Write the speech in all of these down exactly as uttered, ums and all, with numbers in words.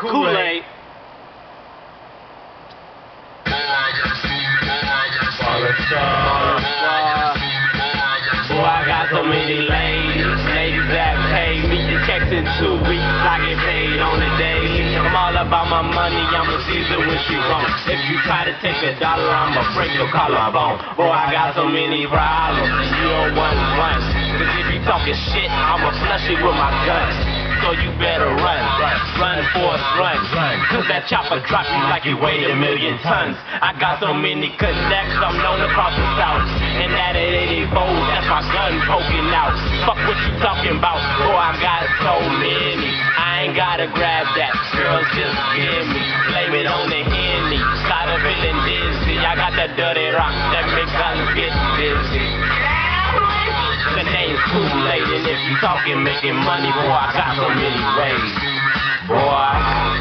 Kool-Aid. Boy, I got so many ladies, ladies that pay me the checks in two weeks. I get paid on the daily. I'm all about my money, I'ma seize it when she wrong. If you try to take a dollar, I'ma break your collarbone. Boy, I got so many problems, and you don't want one. Cause if you talking shit, I'ma flush it with my gun. So you better run, run, force, run. Cause that chopper drop you like it weighed a million tons. I got so many connects, I'm known across the south. And that it eighty-four, that's my gun poking out. Fuck what you talking about, boy, I got so many. I ain't gotta grab that, girls just give me. Blame it on the Henny, tired of feeling dizzy. I got that dirty rock that make guns get busy. The name's Kool-Aid, and if you talking making money, boy, I got so many ways, boy.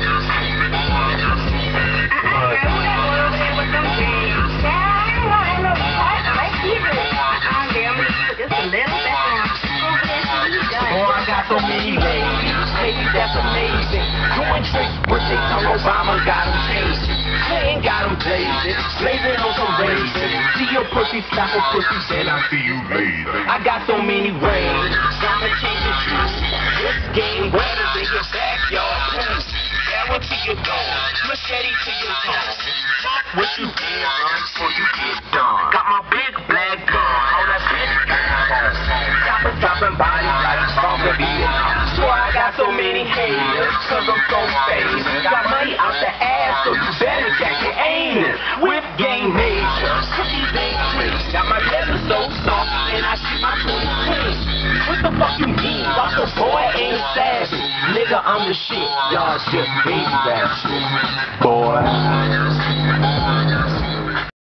Boy, I got so many ladies, ladies that's amazing. Doing tricks, birthday time, Obama got them changing. Clinton got them blazing, blazing on some racing. See your pussy, slap a pussy, then I see you later. I got so many ways, I'ma change the truth. This game wetter than your backyard police. Arrow to your goal, machete to your toes. What you did, run before you get done. Got my big black gun, hold that bitch down. Chopper dropping bodies like a song of Vietnam. Boy, I got so many haters, cause I'm so famous. Got money out the ass, so you better check your aiming. Whip game major, cookies ain't free. Got my leather so soft, and I shoot my twenty clean. What the fuck you mean? Walk the boy ain't savage. Nigga, I'm the shit. Y'all just baby rap.